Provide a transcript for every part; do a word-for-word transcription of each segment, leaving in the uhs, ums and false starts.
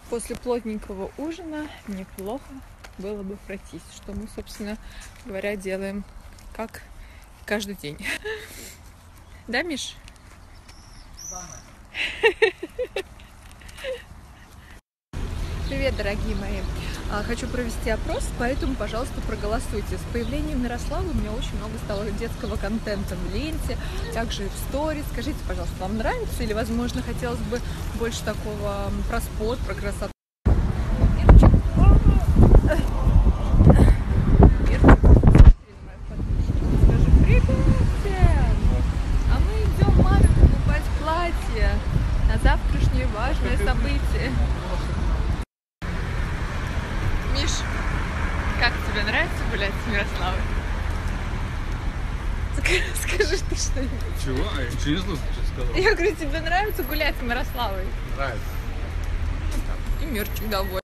После плотненького ужина неплохо было бы пройтись, что мы, собственно говоря, делаем как каждый день. Да, Миш? Привет, дорогие мои! Хочу провести опрос, поэтому, пожалуйста, проголосуйте. С появлением Мирославы у меня очень много стало детского контента в ленте, также и в сторис. Скажите, пожалуйста, вам нравится или, возможно, хотелось бы больше такого про спорт, про красоту? Скажи привет! А мы идем маме покупать платье на завтрашнее важное событие. Миш, как тебе нравится гулять с Мирославой? Скажи ты что-нибудь. Чего? А я ничего не слышал, что сказал. Я говорю, тебе нравится гулять с Мирославой? Нравится. И Мирчик доволен.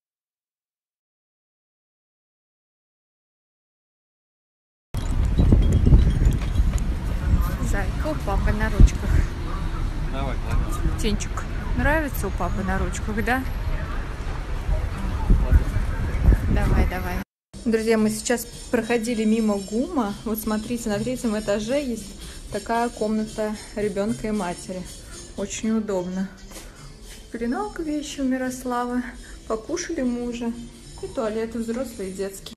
Зайка у папы на ручках. Давай, ладно. Тенчик, нравится у папы на ручках, да? Давай, давай. Друзья, мы сейчас проходили мимо ГУМа. Вот смотрите, на третьем этаже есть такая комната ребенка и матери. Очень удобно. Пеленалка вещи у Мирославы. Покушали мы уже. И туалеты взрослые и детские.